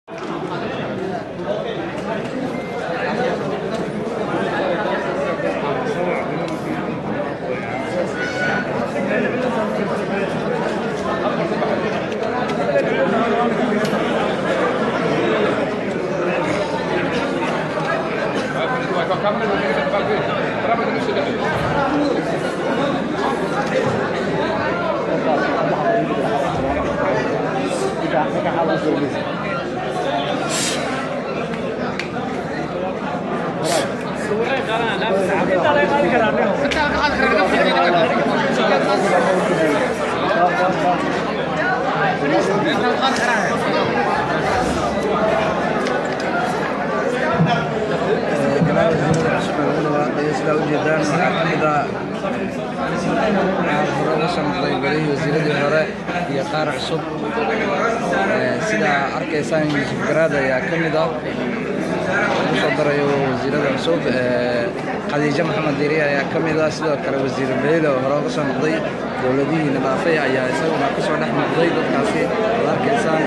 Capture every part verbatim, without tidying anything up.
wasiiradii hore iyo qaar cusub sida arkaysaan Yuusuf Garaad ayaa ka mid ah soo darayo wasiirada cusub Khadiija Maxamed Diiri ayaa ka mid ah sidoo kale wasiir Beyle oo hore uga soo noqday dowladihii nadaafay ayaa isaguna ka soo dhex noqday dadkaasi arkaysaan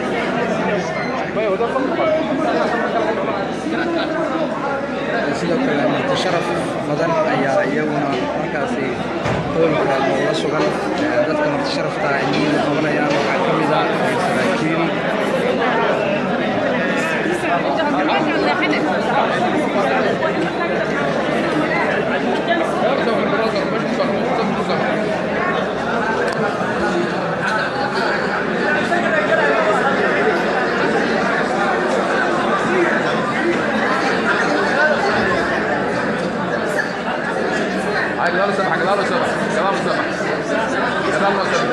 sidoo kale marti sharaf badan ayaa iyaguna markaasi howlka la sugan dadka marti sharafta ay qabanayaan waxaa ka mid ah saraakiil Agora só, agora só, agora só. Agora só.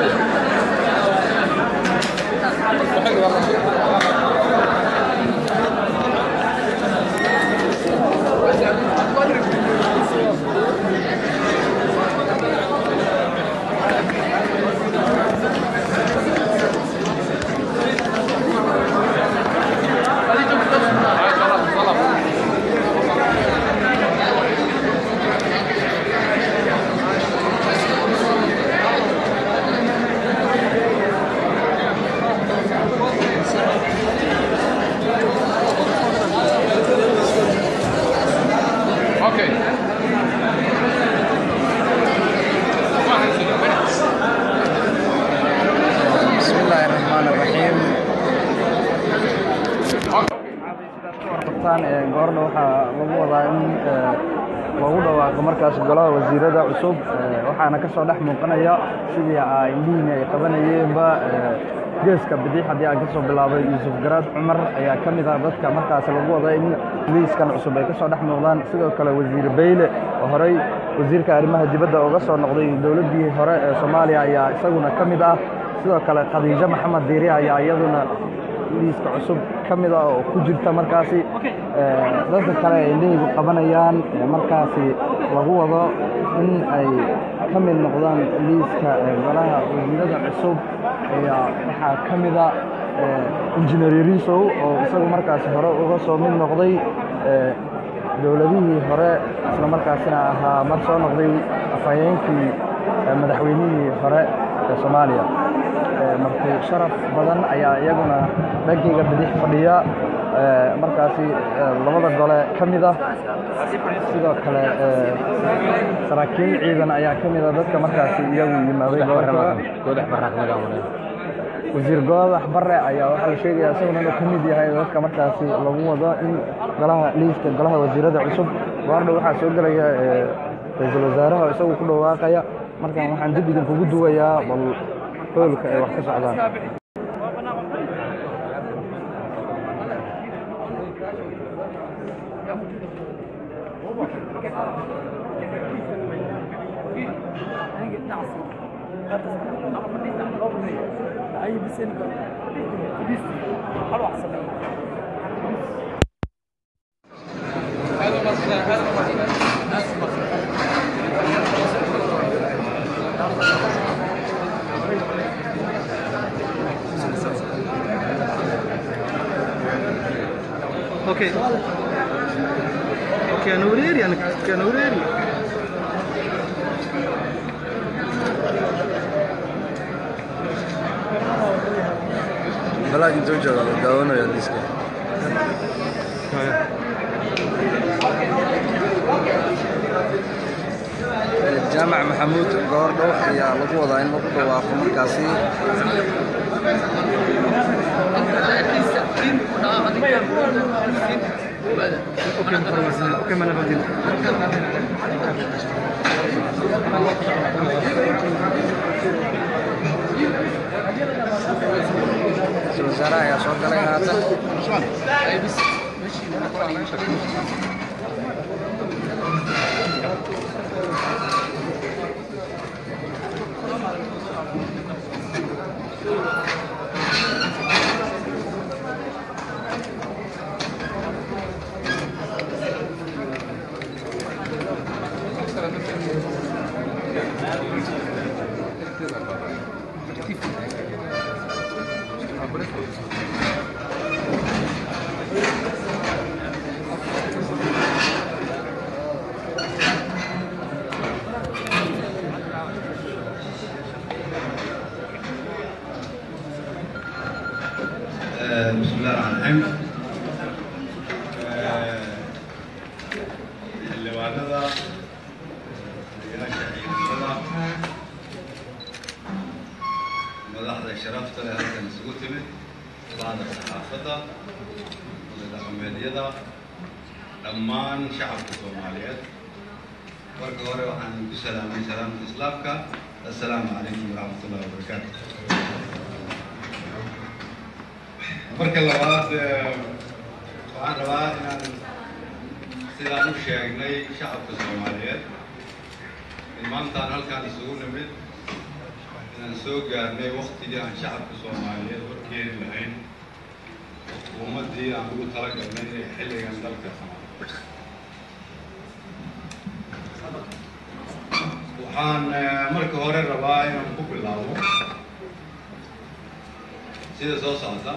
goorna waxaa lagu wadaa in lagu dhawaaqo markaas golaha wasiirada cusub waxaana ka soo dhex muuqanaya sidii ay indhihiina ay qabanayeenba geeska bidix haddii aan ka soo bilaabay Yuusuf Garaad Cumar ayaa ka mid ah dadka markaas lagu wadaa in liiskan cusub ay ka soo dhex muuqdaan sidoo kale wasiir Beyle oo horey wasiirka arrimaha dibadda uga soo noqday dowladii hore ee Soomaaliya ayaa isaguna ka mid ah sidoo kale Khadiija Maxamed Diiri ayaa iyaduna liiska cusub ka mid ah oo ku jirta markaasi dadka kale ay indhihiigu qabanayaan markaasi lagu wado in ay ka mid noqdaan liiska golaha wasiirada cusub ayaa waxaa ka mid ah injineer Yarisow oo isagu markaasi hore uga soo mid noqday dowladihii hore isla markaasina ahaa mar soo noqday afhayeenkii madaxweynihii hore ee Soomaaliya markii sharaf badan ayaa iyaguna dhankayga bidix fadhiya markaasi labada gole ka mid ah sidoo kale saraakiil ciidan ayaa ka mid ah dadka markaasi iyagu yimaaday goodax barraaqnada wasiir goodax barre ayaa waxaa la sheegayaa isaguna inuu ka mid yahay dadka markaasi lagu wado in golaha liiska golaha wasiirada cusub goordhow waxaa soo gelaya ra'iisul wasaaraha isagu ku dhawaaqaya markaan waxaan dib idin kugu duwayaa bal howlka ay wax ka socdaan اوكي اوكي نوريري انا كنوريري بلاك انتو جوجا داونا يا ديسك jaamac maxamuud goordhow ayaa lagu wadaa in lagu dhawaaqo markaasi ra-iisul wasaaraha ayaa soo galay haatan بسم الله الرحمن الرحيم. اللي بعدها مدحضة شرفت لها كان سقوطني بعد الصحافة والدقميدية لمان شعب الصوماليات ورقوري وحن بسلام سلام إسلامك السلام عليكم ورحمة الله وبركاته. marka labaad waxaan rabaa inaan sidaan u sheegnay shacabka Soomaaliyeed in maanta halkaan isugu nimid inaan soo gaarnay waqtigii aan shacabka Soomaaliyeed warkeeni lahayn ummadii aan ugu talagalnay inay xilligan dalka waxaan marka hore rabaa inaan ku bilaabo sida soo socota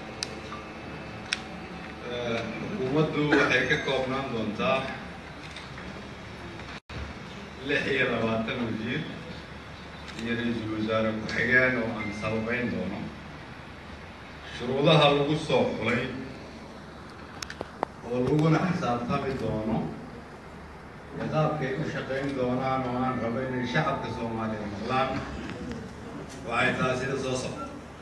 xukuumaddu waxay ka koobnaan doontaa lix iyo labaatan wasiir iyo ra-iisul wasaare ku-xigeen oo aan sababeyn doono shuruudaha lagu soo xulay oo laguna xisaabtami doono qaabkay u shaqayn doonaan oo aan rabo inay shacabka Soomaaliyeed maqlaan waxay tahay sida soo socota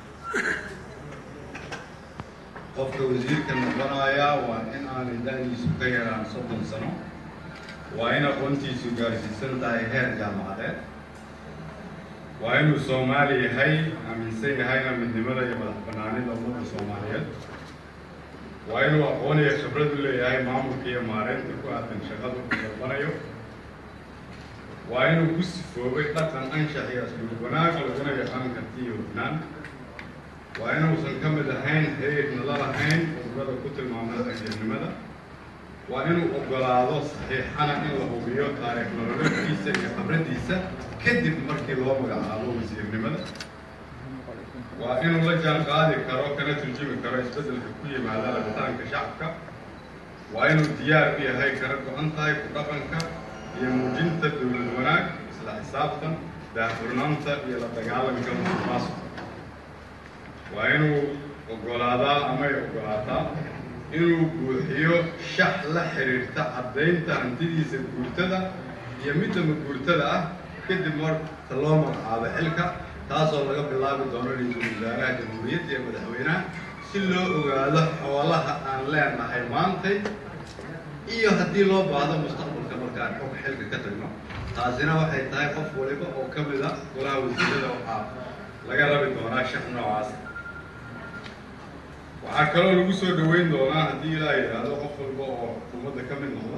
qofka wasiirka noqonaya waa in aanay da'diisu ka yaraan soddon sano waa in aqoontiisu gaarsiisan tahay heer jaamacadeed waa inuu Soomaali yahay aaminsan yahayna midnimada iyo madax bannaanida ummadda Soomaaliyeed waa inuu aqoon iyo khibrad u leeyahay maamulka iyo maareynta ku aadan shaqada uu dalbanayo waa inuu ku sifoobay dhaqan anshax iyo asluub wanaag laguna yaqaan karti iyo hufnaan waa inuusan ka mid ahayn xiriirna la lahayn ururada ku tilmaamada ajirnimada waa inuu oggolaado saxiixana in la hubiyo taariikh nololeedkiisa iyo khibraddiisa kadib markii loo magacaabo wasiirnimada waa inuu la jaan qaadi karo kana turjumi karo isbeddelka ku yimaada rabitaanka shacabka waa inuu diyaar u yahay kana go-an tahay ku dhaqanka iyo muujinta dowlad wanaag isla xisaabtan daahfurnaanta iyo la dagaalanka musuqmaasuqa waa inuu oggolaadaa ama ay oggolaataa inuu buuxiyo shax la xiriirta caddaynta hantidiisa guurtada iyo midda maguurtada ah kadib marka loo magacaabo xilka taasoo laga bilaabi doono ra-iisul wasaaraha jamhuuriyadda iyo madaxweynaha si loo ogaado xoolaha aan leenahay maantay iyo haddii loo baahdo mustaqbalka markaan xog xilka ka tagno taasina waxay tahay qof waliba oo ka mid ah golaha wasiirada waxaa laga rabi doonaa shax noocaas waxaa kaloo lagu soo dhaweyn doonaa haddii ilaa yidhaahdo qof walba oo xukuumadda ka mid noqda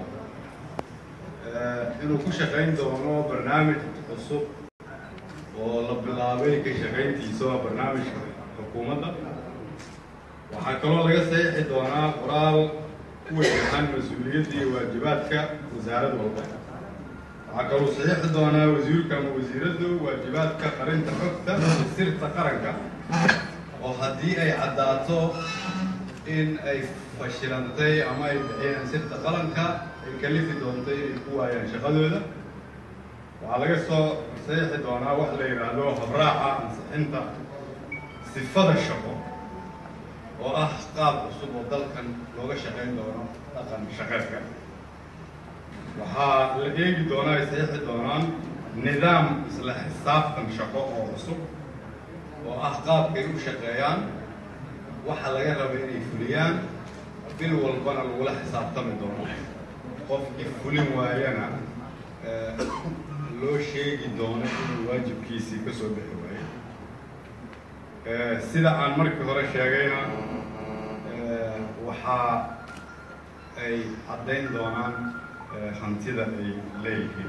inuu ku shaqayn doono barnaamij cusub oo la bilaabay ka shaqayntiisa waa barnaamijka xukuumadda waxaa kaloo laga saxiixi doonaa qoraal ku wajahan mas-uuliyadda iyo waajibaadka wasaarad walba waxaa kaloo saxiixi doonaa wasiirka ama wasiiraddu waajibaadka qarinta xogta sirta qaranka oo haddii ay caddaato in ay fashilantay ama ay bixiyeen sirta qaranka ay kalifi doontay inay ku waayaan shaqadooda waxaa laga soo saxiixi doonaa wax la yidhaahdo habraaca ansixinta sifada shaqo oo ah qaab cusub oo dalkan looga shaqayn doono dhaqan shaqeedka. waxaa la eegi doonaa ay saxiixi doonaan nidaam isla xisaabtan shaqo oo cusub oo ah qaabkay u shaqeeyaan, waxa laga rabo inay fuliyaan, bil walbana lagula xisaabtami doono. qofkii fulin waayana loo sheegi doono inuu waajibkiisii ka soo bixi waayo. sida aan markii hore sheegayna waxa ay caddayn doonaan hantida ay leeyihiin.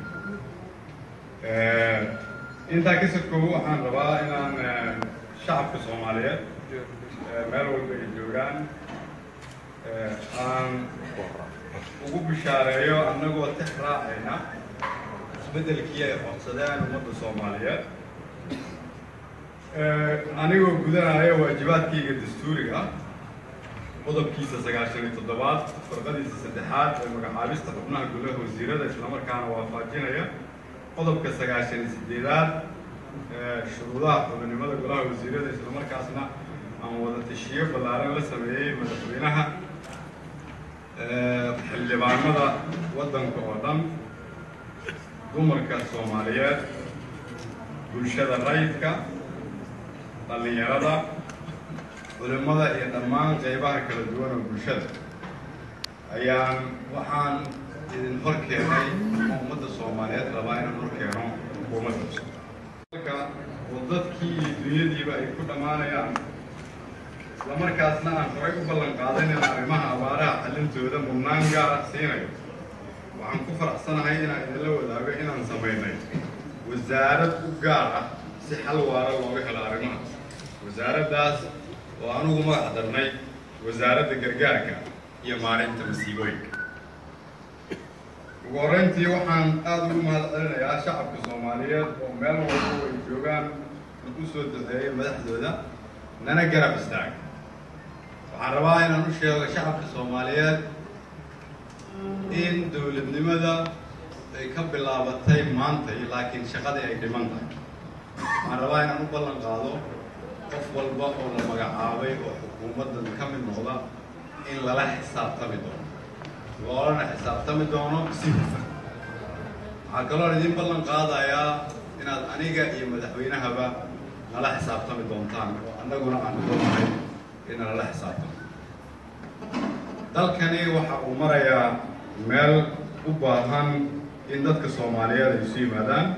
intaa ka sokoobo waxaan rabaa inaan shacabka Soomaaliyeed meel walba ay joogaan aan ugu bishaareeyo annagoo tix raacayna isbeddelkii ay codsadeen ummadda Soomaaliyeed, anigoo gudanaya waajibaadkayga dastuuriga qodobkiisa sagaashan iyo toddobaad farqadiisa saddexaad ee magacaabista xubnaha golaha wasiirada, islamarkaana waafajinaya qodobka sagaashan iyo siddeedaad shuruudaha xubinimada golaha wasiirada, islamarkaasna aan wada tashiyo ballaaran la sameeyey madaxweynaha, xildhibaanada waddanka oo dhan, dumarka Soomaaliyeed, bulshada rayidka, dhallinyarada, culimada iyo dhammaan qaybaha kala duwan oo bulshada, ayaan waxaan idin hor keenay ummadda Soomaaliyeed rabaa inaan hor keeno xukuumadda cusub. marka oo dadkii iyo dunyadiiba ay ku dhammaanayaan, islamarkaasna aan horay u ballan qaadan in arrimaha abaaraha xallintooda mudnaan gaar ah siinayo, waxaan ku faraxsanahay inaan idinla wadaago inaan samaynay wasaarad u gaar ah si xal waara looga helo arrimahaas. wasaaraddaas oo anugu magac darnay wasaaradda gargaarka iyo maareynta masiibooyinka. ugu horreyntii waxaan aad ugu mahad celinayaa shacabka Soomaaliyeed oo meel walba ay joogaan u soo duceeyay madaxdooda nana garab istaag. waxaan rabaa inaan u sheego shacabka Soomaaliyeed in dowladnimada ay ka bilaabatay maanta, laakiin shaqadii ay dhiman tahay. waxaan rabaa inaan u ballan qaado qof walba oo la magacaabay oo xukuumaddan ka mid noqda in lala xisaabtami doono, loolana xisaabtami doono si hufan. waxaa kaloo idin ballan qaadayaa inaad aniga iyo madaxweynahaba nala xisaabtami doontaan, oo annaguna aan doonahay in nala xisaabtamo. dalkani waxa uu marayaa meel u baahan in dadka Soomaaliyeed ay isu yimaadaan.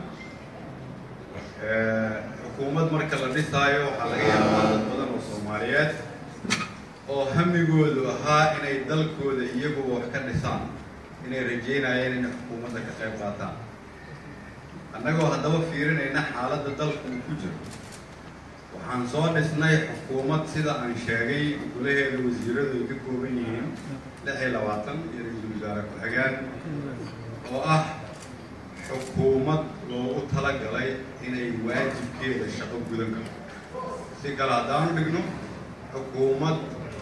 xukuumad marka la dhisaayo waxaa laga yaabaa dad badan oo Soomaaliyeed oo hamigoodu ahaa inay dalkooda iyagu wax ka dhisaan, inay rajeynayeen inay xukuumadda ka qayb qaataan. annagoo haddaba fiirinayna xaaladda dalku uu ku jiro, waxaan soo dhisnay xukuumad sida aan sheegay golaheeda wasiiradu ay ka kooban yihiin lix iyo labaatan iyo ra-iisul wasaare ku-xigeen, oo ah xukuumad loogu talagalay inay waajibkeeda shaqo gudan karto. si kale haddaan dhigno, xukuumad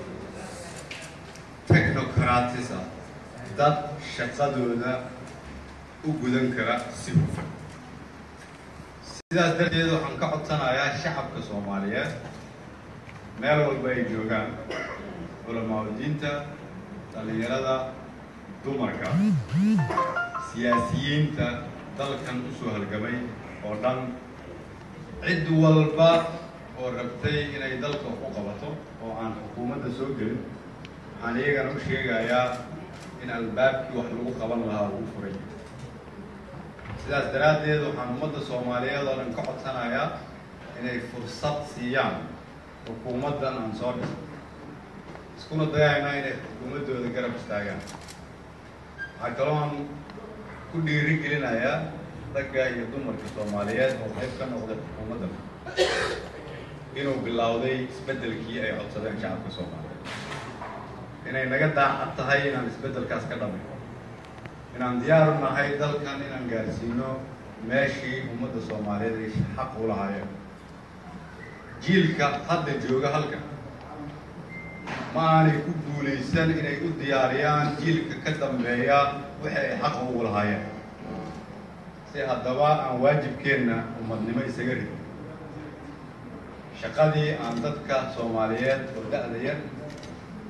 technocratis ah, dad shaqadooda u gudan kara si hufan. sidaas darteed waxaan ka codsanayaa shacabka Soomaaliyeed meel walba ay joogaan, culamaa'idiinta, dhallinyarada, dumarka, siyaasiyiinta dalkan u soo halgamay oo dhan, cid walba oo rabtay inay dalka u qabato oo aan xukuumadda soo gelin, waxaan iyagana u sheegayaa in albaabkii wax lagu qaban lahaa uu furay. sidaas daraaddeed waxaan ummadda Soomaaliyeed oo dhan ka codsanayaa inay fursad siiyaan xukuumaddan aan soo dhisay, iskuna dayayna inay xukuumaddooda garab istaagaan. waxaa kaloo aan ku dhiiri gelinayaa ragga iyo dumarka Soomaaliyeed oo qayb ka noqday xukuumaddan inuu bilowday isbeddelkii ay codsadeen shacabka Soomaaliyeed, inay naga daacad tahay inaan isbeddelkaas ka dhamayno, inaan diyaar u nahay dalkan inaan gaarsiino meeshii ummadda Soomaaliyeed ay xaq u lahaayeen. jiilka hadda jooga halkan ma aanay ku guulaysan inay u diyaariyaan jiilka ka dambeeya wixii ay xaq ugu lahaayeen. si haddaba aan waajibkeenna ummadnimo isaga ridin, shaqadii aan dadka Soomaaliyeed oo da'da yar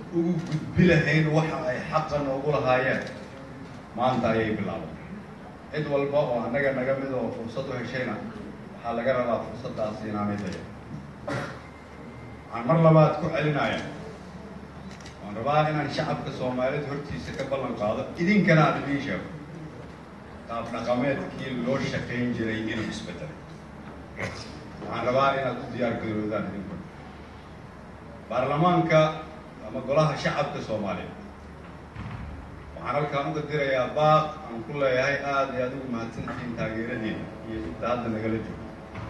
ugu gudbi lahayn waxa ay xaqan ugu lahaayeen maanta ayay bilaabeen cid walba oo annaga naga mid oo fursad u heshayna waxaa laga rabaa fursaddaasi inaanay dayan waxaan mar labaad ku celinaya waan rabaa inaan shacabka soomaaliyeed hortiisa ka ballan qaado idinkana aan idiin sheego qaab dhaqameedkii loo shaqayn jiray inuu isbedelay waxaan rabaa inaad u diyaar garoodaan idinku baarlamaanka ama golaha shacabka soomaaliyeed waxaan halkaan uga dirayaa baaq aan ku leeyahay aada iyo aad ugu mahadsantihiin taageeradiina iyo inta hadda nagala joogo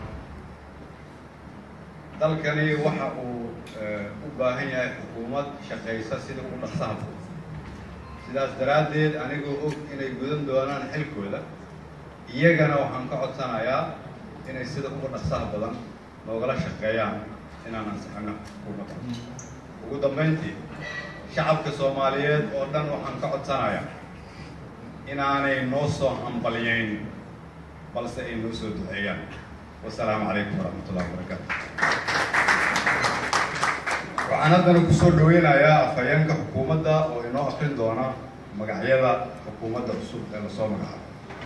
dalkani waxa uu u baahan yahay xukuumad shaqaysa sida ugu dhaqsaha fudud sidaas daraaddeed anigoo og inay gudan doonaan xilkooda iyagana waxaan ka codsanayaa inay sida ugu dhaqsaha badan noogala shaqeeyaan inaan ansixino xukuumadda ugu dambayntii shacabka soomaaliyeed oo dhan waxaan ka codsanayaa inaanay noo soo hambalyeyn balse ay noo soo duceeyaan wasalaamu calaykum waraxmatullahi wabarakaatu waxaan haddana kusoo dhaweynayaa afhayeenka xukuumadda oo inoo akrin doona magacyada xukuumadda cusub ee lasoo magacaabo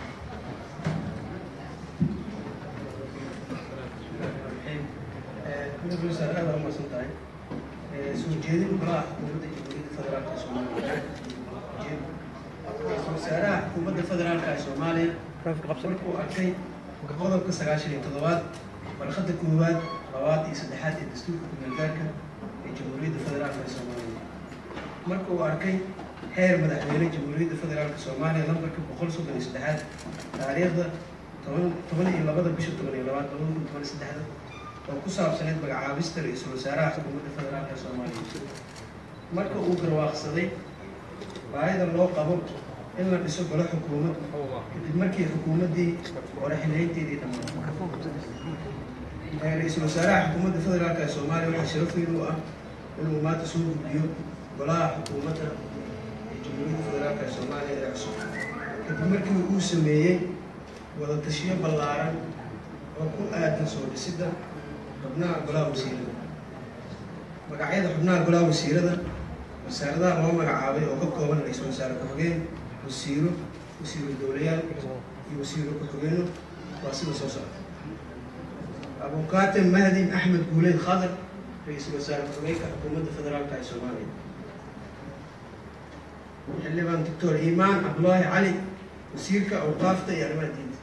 soo jeedin golaha xukuumadda jamhuuriyadda federaalka soomaaliya ra-iisul wasaaraha xukuumadda federaalka ee soomaaliya markuu arkay qodobka sagaashan iyo toddobaad warqadda koowaad labaad iyo saddexaad ee dastuurka ku-meelgaarka ee jamhuuriyadda federaalka ee soomaaliya markuu arkay xeer madaxweyne jamhuuriyadda federaalka soomaaliya lambarka boqol soddon iyo saddexaad taariikhda toban toban iyo labada bisha toban iyo labaad labada kun toban iyo saddexda oo ku saabsaneyd magacaabista ra-iisul wasaaraha xukuumadda federaalka soomaaliya marka uu garwaaqsaday baahida loo qabo in la dhiso golo xukuumad kadib markii xukuumaddii hore xilhaynteedii dhammaatay ra-iisul wasaaraha xukuumadda federaalka soomaaliya waxaa sharaf weyn u ah inuu maanta soo gudbiyo golaha xukuumadda ee jamhuuriyadda federaalka soomaaliya ee cusub kadib markii uu sameeyey wada tashiyo ballaaran oo ku aadan soo dhisidda xubnaha golaha wasiirada magacyada xubnaha golaha wasiirada wasaaradaha loo magacaabay oo ka kooban ra-iisul wasaare ku-xigeen wasiiro wasiiro dowlayaal iyo wasiiro ku-xigeenno waa sida soo socda abukaatem mahdi axmed guuleed khadar ra-iisul wasaare ku-xigeenka xukuumadda federaalka ee soomaaliya xildhibaan doctor iimaan cabdulaahi cali wasiirka awqaafta iyo arrimaha diinta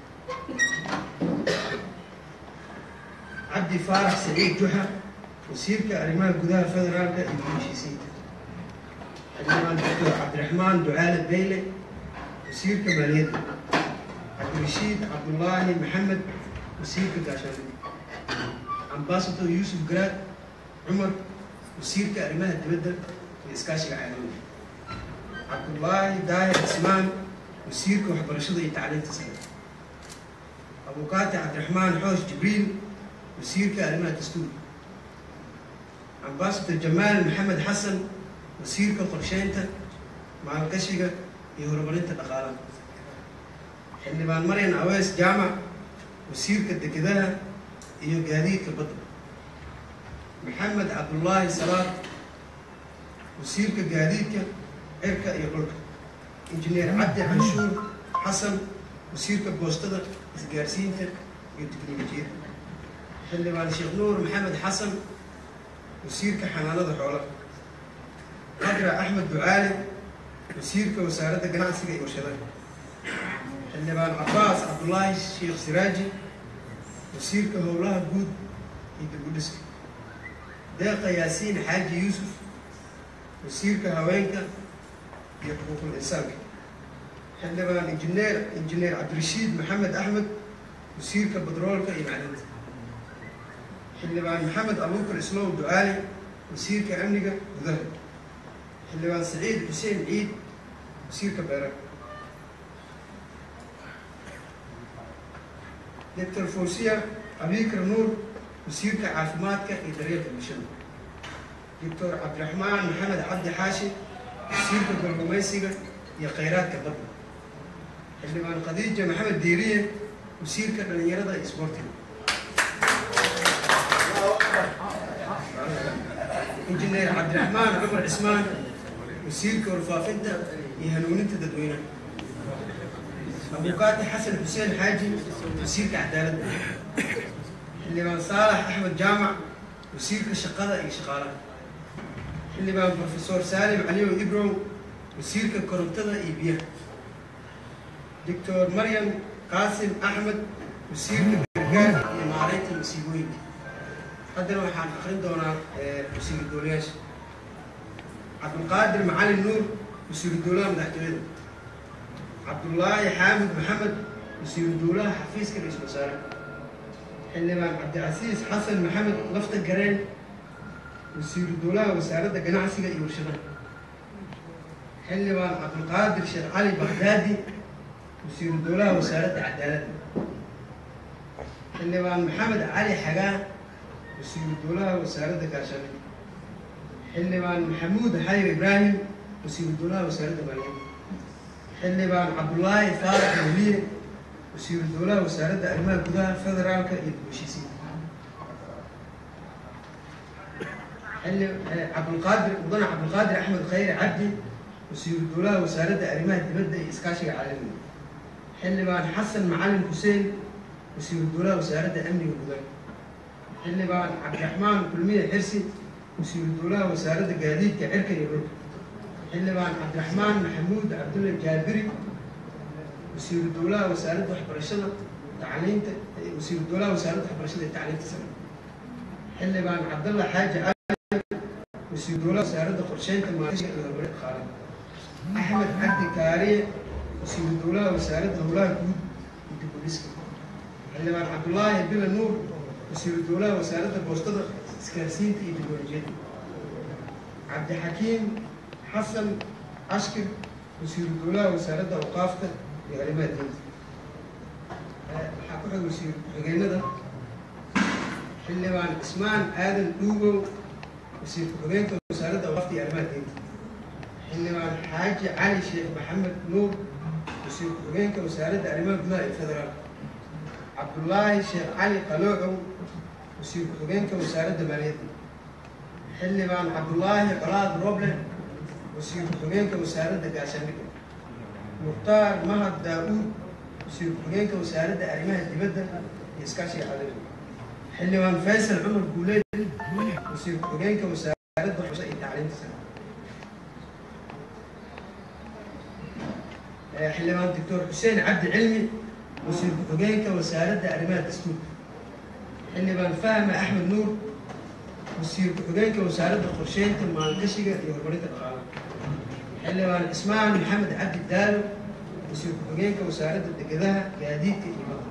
cabdi faarax saciid juxa wasiirka arrimaha gudaha federaalka iyo heshiisiinta xildhibaan doctor cabdiraxmaan ducaale beyle wasiirka maaliyadda cabdirashiid cabdullaahi maxamed wasiirka gaashaandhigga ambasador yuusuf garaad cumar wasiirka arrimaha dibadda iyo iskaashiga caalamiga cabdullaahi daahir cismaan wasiirka waxbarashada iyo tacliinta sare abukaati cabdiraxmaan xoosh jibriil wasiirka arrimaha dastuurka ambasador jamaal maxamed xasan wasiirka qorsheynta maalgashiga iyo horumarinta dhaqaalaha xildhibaan maryan awees jaamac wasiirka dekedaha iyo gaadiidka badda maxamed cabdullaahi salaad wasiirka gaadiidka cirka iyo dhulka injineer cabdi canshuur xasan wasiirka boostada isgaarsiinta iyo tiknolojiyadda xildhibaan sheekh nuur maxamed xasan wasiirka xanaanada xoolaha qadra axmed ducaale wasiirka wasaaradda ganacsiga iyo warshadaha xildhibaan cabbaas cabdullaahi sheekh siraaji wasiirka howlaha guud iyo dib-u-dhiska deeqa yaasiin xaaji yuusuf wasiirka haweenka iyo xuquuqul insaanka xildhibaan injineer injineer cabdirashiid maxamed axmed wasiirka badroolka iyo macdinta xildhibaan maxamed abuukar islow ducaali wasiirka amniga gudaha xildhibaan saciid xuseen ciid wasiirka beeraha doctor fawsiya abikar nuur wasiirka caafimaadka iyo daryeelka bulshada doctor cabdiraxmaan maxamed cabdi xaashi wasiirka kalluumaysiga iyo khayraadka badda xildhibaan khadiija maxamed diiriye wasiirka dhalinyarada iyo isboortiga injineer cabdiraxmaan cumar cismaan wasiirka warfaafinta iyo hanuuninta dadweynaha abukaati xasan xuseen xaaji wasiirka cadaaladda xildhibaan saalax axmed jaamac wasiirka shaqada iyo shaqaalaha xildhibaan profesor saalim caliyow ibrow wasiirka korontada iyo biyaha doctor maryam qaasim axmed wasiirka gargaarka iyo maareynta masiibooyinka haddana waxaan akrin doonaa wasiir dowlayaasha cabdulqaadir macalin nuur wasiiru dowlaha madaxtooyada cabdullaahi xaamid maxamed wasiiru dowlaha xafiiska ra-iisul wasaare xildhibaan cabdicasiis xasan maxamed lafta gareen wasiiru dowlaha wasaaradda ganacsiga iyo warshadaha xildhibaan cabdulqaadir sheekh cali bagdaadi wasiiru dowlaha wasaaradda cadaaladda xildhibaan maxamed cali xagaa wasiiru dowlaha wasaaradda gaashaandhigga xildhibaan maxamuud xayo ibraahim wasiiru dowlaha wasaaradda maaliyadda xildhibaan cabdullaahi faarax weliye wasiiru dowlaha wasaaradda arrimaha gudaha federaalka iyo dib u heshiisiinta cabdulqaadir mudane cabdulqaadir axmed khayre cabdi wasiiru dowlaha wasaaradda arrimaha dibadda iyo iskaashiga caalamiga xildhibaan xasan macalin xuseen wasiiru dowlaha wasaaradda amniga gudaha xildhibaan cabdiraxmaan kulmiye xirsi wasiiru dowlaha wasaaradda gaadiidka cirka iyo dhulka xildhibaan cabdiraxmaan maxamuud cabdulle jaabiri wasiiru dowlaha wasaaradda waxbarashada tacliinta wasiiru dowlaha wasaaradda waxbarashada iyo tacliinta sare xildhibaan cabdalla xaaji cali wasiiru dowlaha wasaaradda qorsheynta maalgashiga iyo horumarinta dhaqaalaha axmed cabdi kaariye wasiiru dowlaha wasaaradda howlaha guud iyo dib u dhiska xildhibaan cabdullaahi bila nuur wasiiru dowlaha wasaaradda boostada isgaarsiinta iyo teknolojiyadda cabdixakiim xasan ashkir wasiiru dowlaha wasaaradda awqaafta iyo arrimaha diinta waxaa ku xig wasiir ku-xigeenada xildhibaan cismaan aadan dhuugow wasiir ku-xigeenka wasaaradda awqaafta iyo arrimaha diinta xildhibaan xaaji cali sheekh maxamed nuur wasiir ku-xigeenka wasaaradda arrimaha gudaha iyo federaalka cabdullaahi sheekh cali qaloocow wasiir ku-xigeenka wasaaradda maaliyadda xildhibaan cabdullaahi qalaad roble wasiir ku-xigeenka wasaaradda gaashaandhigga mukhtaar mahad daa-uud wasiir ku-xigeenka wasaaradda arrimaha dibadda iyo iskaashiga caalamiga xildhibaan faysal cumar guuleed wasiir ku-xigeenka wasaaradda waxbarashada iyo tacliinta sare xildhibaan doctor xuseen cabdi cilmi wasiir ku-xigeenka wasaaradda arrimaha dastuurka xildhibaan fahme axmed nuur wasiir ku-xigeenka wasaaradda qorsheynta maalgashiga iyo horumarinta dhaqaalaha xildhibaan cismaan maxamed cabdi daalo wasiir ku-xigeenka wasaaradda degedaha gaadiidka iyo mada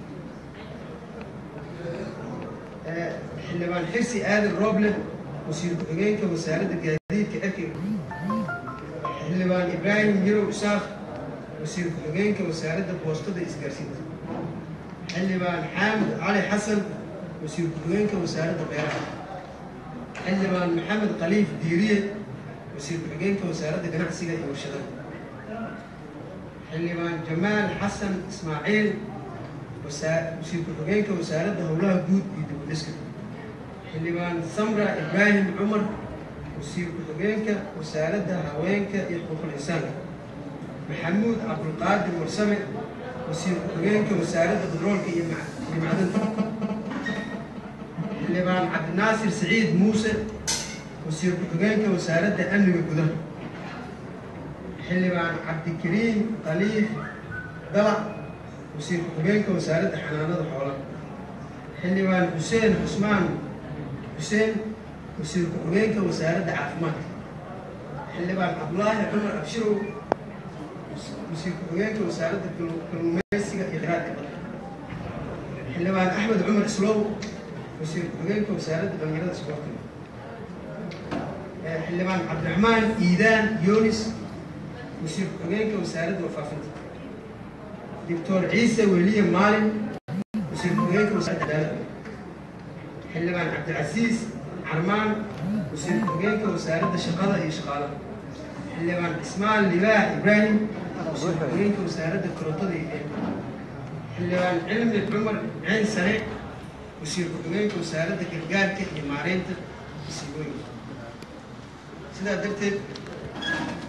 xildhibaan xirsi aadan roble wasiir ku-xigeenka wasaaradda gaadiidka cirka xildhibaan ibraahim yarow isaaq wasiir ku-xigeenka wasaaradda boostada iyo isgaarsiinta xildhibaan xaamid cali xasan wasiir ku-xigeenka wasaaradda beeraha xildhibaan maxamed khaliif diiriye wasiir ku-xigeenka wasaaradda ganacsiga iyo warshadaha xildhibaan jamaal xasan ismaaciil wasiir ku-xigeenka wasaaradda howlaha guud iyo dib u dhiska xildhibaan samra ibraahim cumar wasiir ku-xigeenka wasaaradda haweenka iyo xuquuqul insaanka maxamuud cabdulqaadir warsame wasiir ku-xigeenka wasaaradda bedroolka iyo macdanta xildhibaan cabdinaasir saciid muuse wasiir ku-xigeenka wasaaradda amniga gudaha xildhibaan cabdikariim khaliif dalac wasiir ku-xigeenka wasaaradda xanaanada xoolaha xildhibaan xuseen cusmaan xuseen wasiir ku-xigeenka wasaaradda caafimaadka xildhibaan cabdulaahi cumar abshirow wasiir ku-xigeenka wasaaradda kalluumeysiga iyo kheyraadka badda xildhibaan axmed cumar islow wasiir ku-xigeenka wasaaradda dhalinyarada isboortiga xildhibaan cabdiraxmaan iidaan yoonis wasiir ku-xigeenka wasaaradda warfaafinta doctor ciise weliye maalin wasiir ku-xigeenka wasaaradda cadaaladda xildhibaan cabdicasiis carmaan wasiir ku-xigeenka wasaaradda shaqada iyo shaqaalaha xildhibaan cismaan libaax ibraahim wasiir ku-xigeenka wasaaradda korontada iyo eega xildhibaan cilmi cumar ceen sare wasiir ku-xigeenka wasaaradda gargaarka iyo maareynta masiibooyinka sidaa darteed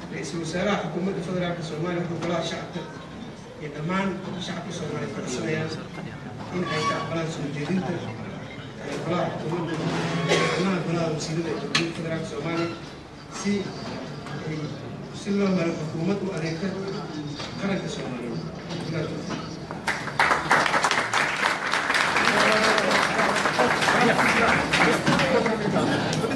ra-iisul wasaaraha xukuumadda federaalka soomaaliya wuxuu golaha shacabka iyo dhammaan shacabka soomaaliya fadhiisanayaan in ay ka aqbalaan soo jeedinta golaha xukuumadda xubnaha golaha wasiirada ee jamhuuriyadda federaalka soomaaliya si si loo helo xukuumad u adeegta qaranka soomaaliyeed.